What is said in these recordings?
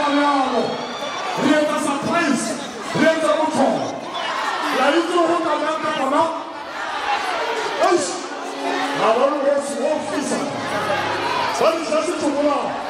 Italiano, rientra Saprese, rientra Mouton. La intro honda l'altra mamma. La loro è suo fissa. Quando c'è il cioccolato?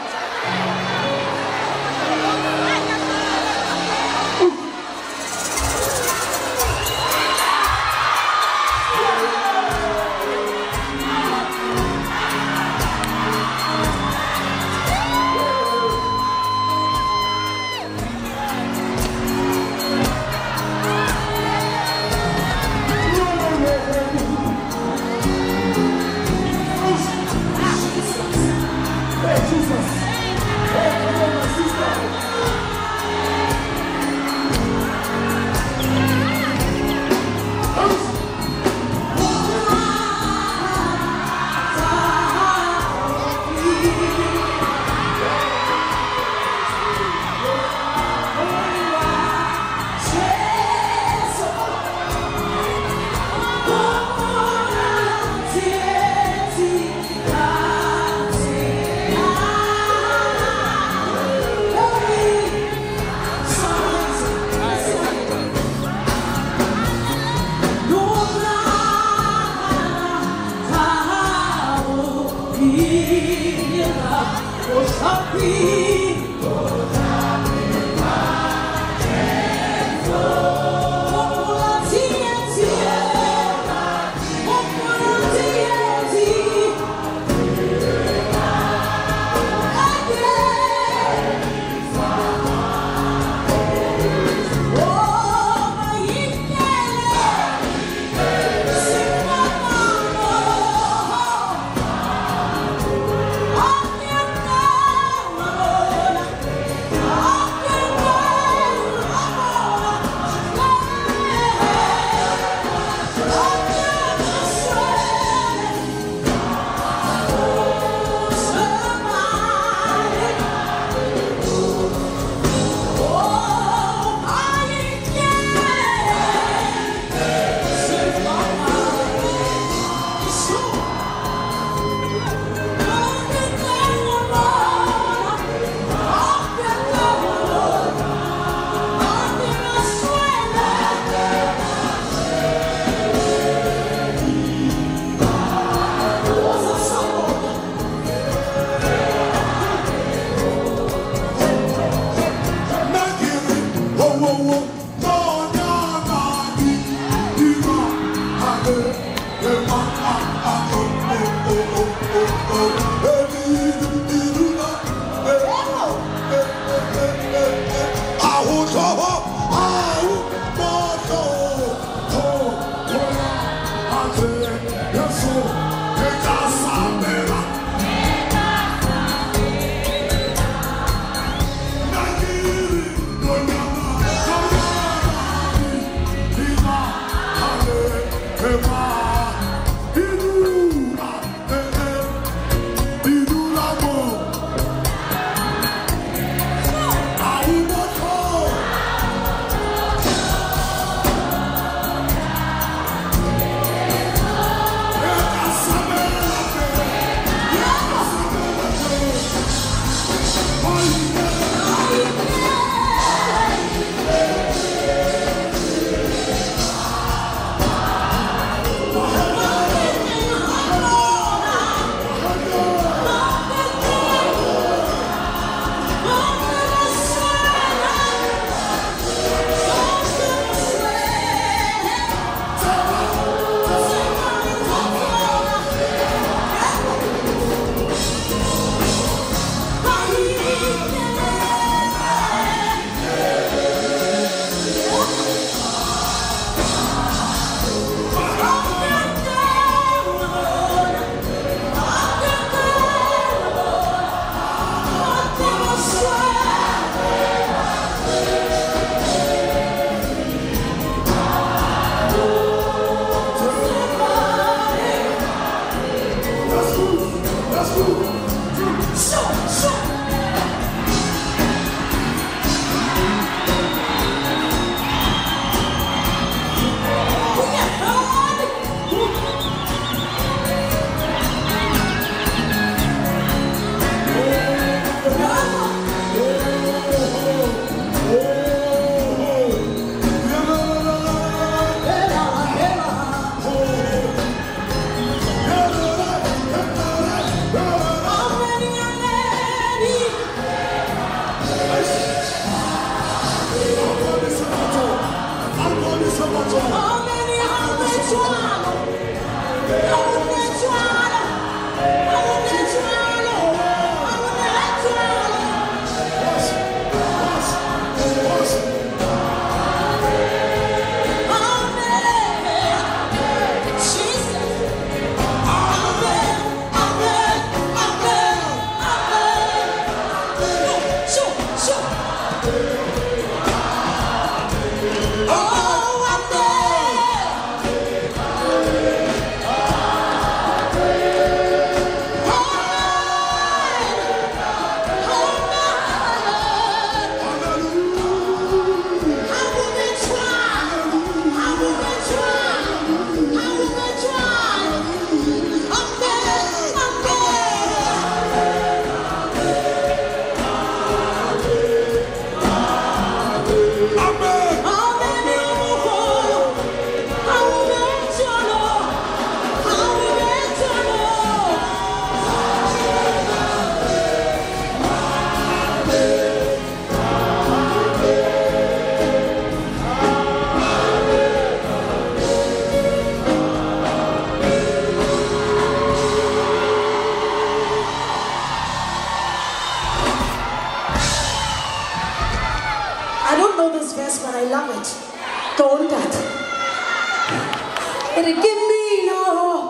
love it. Don't that. It'll give me no.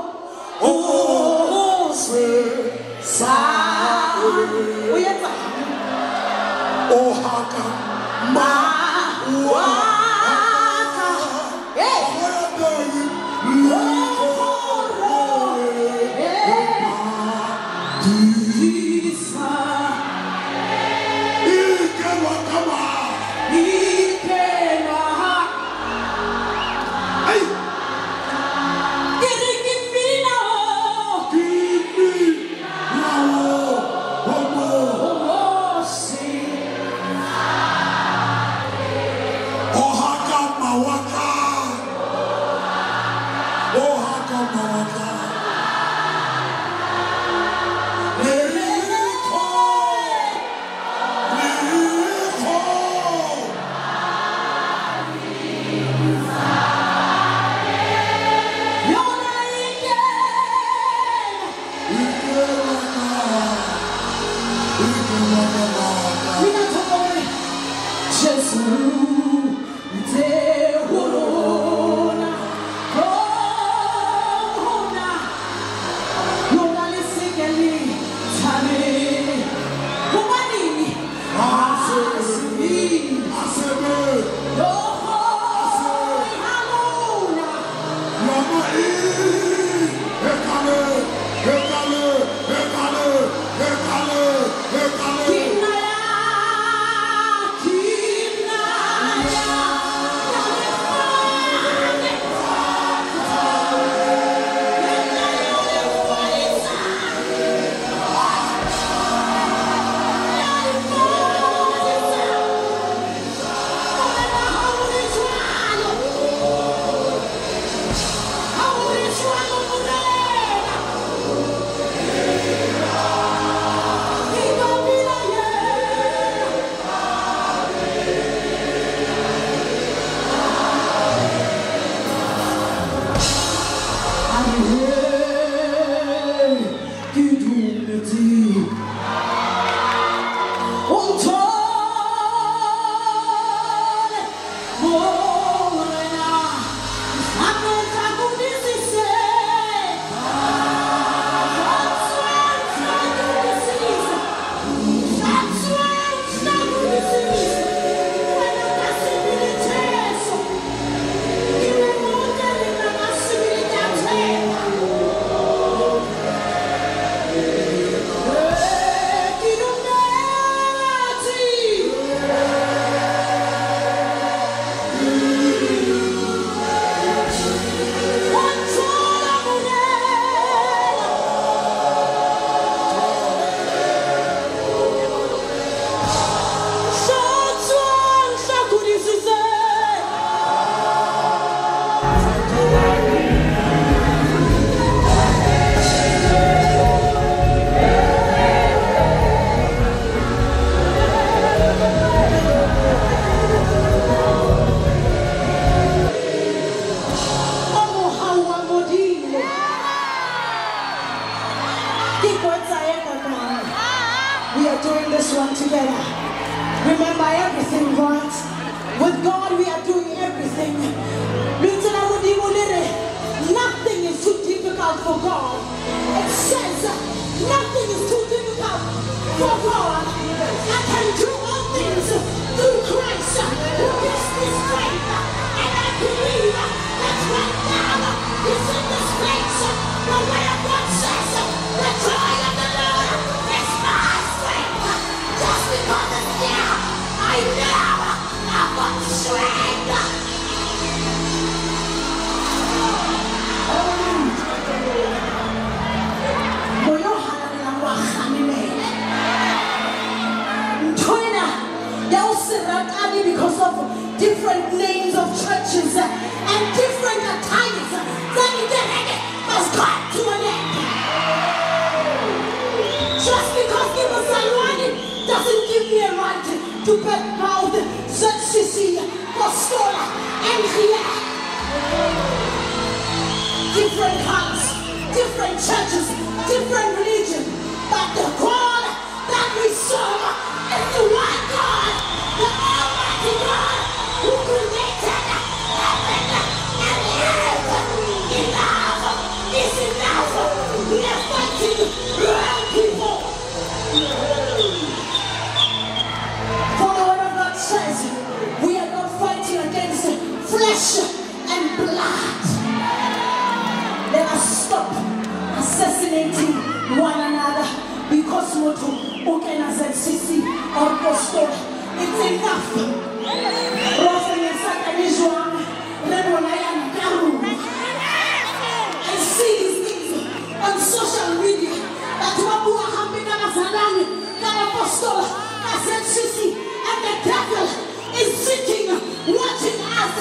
Oh, sweet sound. Oh, haka ma waka. Hey. Because of different names of churches and different titles, must come to an end. Just because it was ironic doesn't give me a right to badmouth ZCC, Pastola, and here. Different hearts, different churches, different religion, but the God that we serve is the one God, the Almighty God, who created impersonating one another because moto ZCC or Pastor. It's enough. I see these things on social media that Wabu Apostle, ZCC, and the devil is sitting, watching us.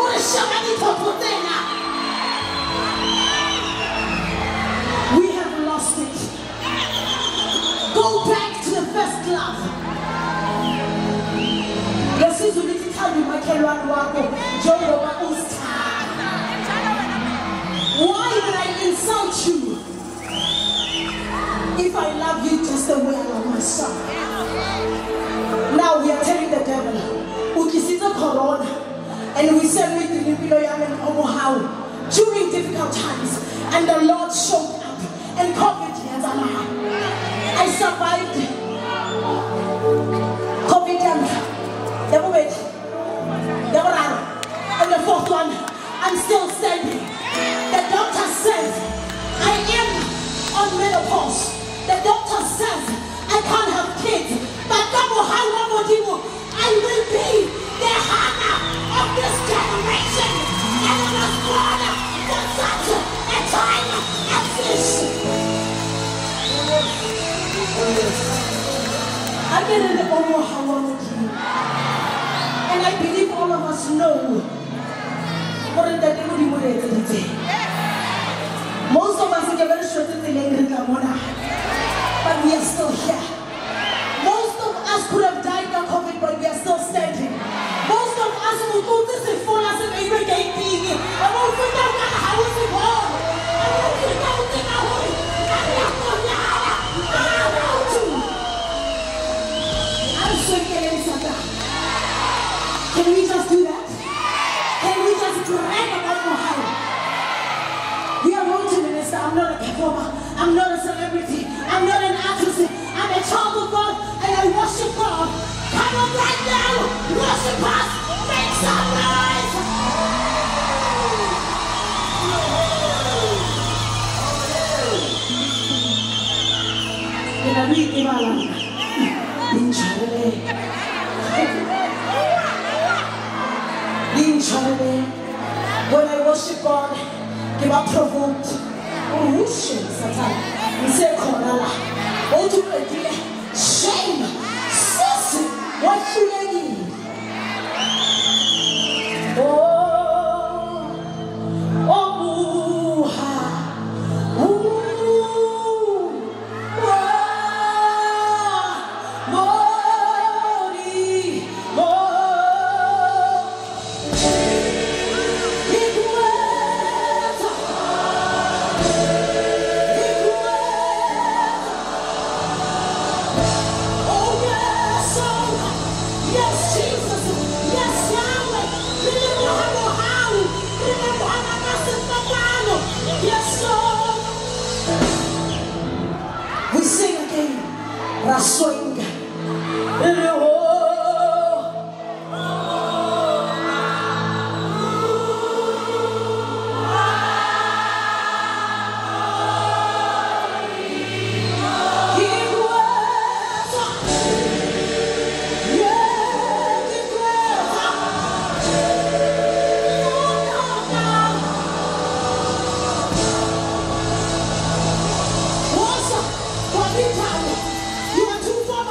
We have lost it. Go back to the first love. This is what you tell me, Michael Wako, why would I insult you if I love you just the way I love myself? Now we are telling the devil, Ukisiza Corona, and we celebrate the Nipiloyam and Omohau during difficult times, and the Lord showed up and covered me as I survived COVID and the fourth one, I'm still standing. The doctor says I am on menopause. The doctor says I can't have kids, but I will be the Hannah of this generation, and I was born for such a time as this. I get in the harmonies, and I believe all of us know what the devil would do. Most of us are very short in the language, but we are still here. Most of us could have died of COVID, but we are still standing. Most of us will go to the full as an everyday being. I won't figure out how it's evolved. I won't figure out the hour. I'm so getting something. Can we just do that? Can we just brag about Mohio? We are going to minister. I'm not a performer. I'm not a celebrity. I'm not an artist. I'm a child of God, and I worship God. Come on right now, worship us, make some noise. When I worship God, give up provoked. Oh, Satan. We say, Korala. Oh, to shame. Sis, what should I need? Swing. You are too far.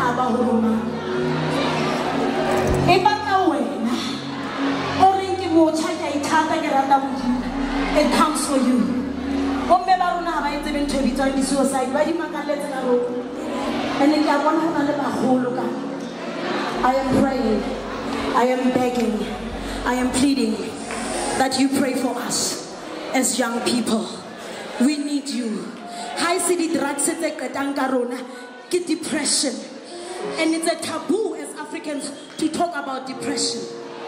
taba ho rona. E batla wena. O re ke motjha ke ithata ke rata Modimo. It comes for you. Bomme ba rona ba etse bentho bitswang di-suicide ba di makalletse ka rona. And ke a bona ho na le bagolo ka. I am praying, I am begging, I am pleading that you pray for us as young people. We need you. High city drugs get depression. And it's a taboo as Africans to talk about depression.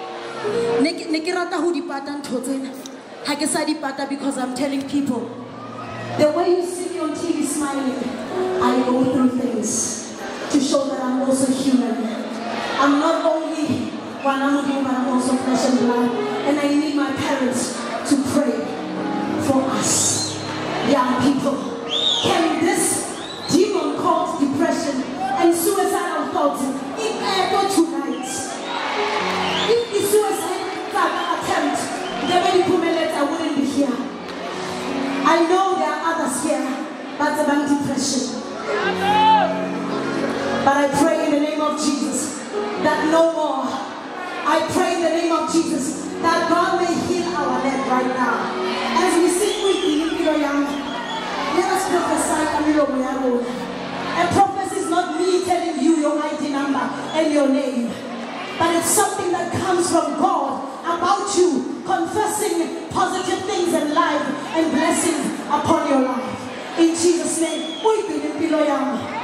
Because I'm telling people, the way you see me on TV smiling, I go through things to show that I'm also human. I'm not only one Amudi, but I'm also flesh and blood. And I need my parents to pray for us, young people. Can this demon called depression and suicidal thoughts ever tonight? If the suicide attempt, the very minutes I wouldn't be here. I know there are others here that's about depression. But I pray in the name of Jesus that no more. I pray in the name of Jesus that God may heal our land right now. As we sing with you, let us prophesy. And prophecy is not me telling you your ID number and your name, but it's something that comes from God about you, confessing positive things in life and blessings upon your life. In Jesus' name, we believe.